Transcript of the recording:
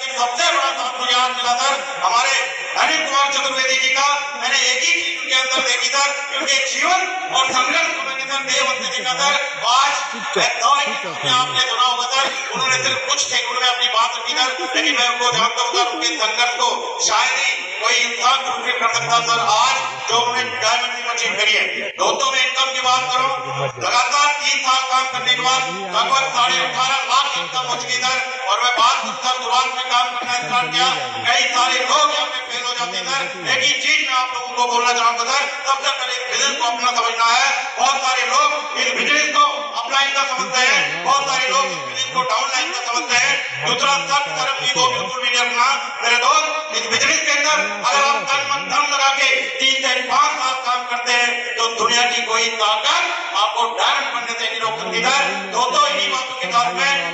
सबसे बड़ा साधु याद मिला सर हमारे अनिल कुमार चतुर्वेदी जी का। मैंने एक ही चीज उनके अंदर देखी सर, उनके जीवन और संघर्ष को मैंने सर देव अंत देखा सर। आज आपने सुना होगा सर, उन्होंने सिर्फ कुछ सेकंड में अपनी बात रखी सर, लेकिन मैं उनको जानता हूँ सर, उनके संघर्ष को शायद ही कोई इंसान फुलफिल कर सकता सर। आज जो उन्होंने डायमंड की अचीव करी है, दोस्तों में इनकम की बात करो, लगातार 3 साल काम करने के बाद लगभग 18.5 लाख इनकम हो चुकी सर। और मैं बात सर शुरुआत में काम करना स्टार्ट किया, कई सारे लोग यहाँ पे फेल हो जाते सर। एक ही चीज मैं आप लोगों को बोलना चाहूंगा सर, सबसे पहले बिजनेस को अपना समझना है। बहुत सारे लोग इस बिजनेस को अपलाइन का समझते हैं, बहुत सारे लोग इस बिजनेस को डाउनलाइन का समझते हैं। दूसरा सख्त तरक्की को बिल्कुल भी नहीं रखना मेरे दोस्त। इस बिजनेस के अंदर अगर आप तन मन धन लगा के 3 से 5 साल काम करते हैं तो दुनिया की कोई ताकत आपको डायमंड बनने से नहीं रोक सकती सर। दोस्तों इन्हीं बातों के साथ में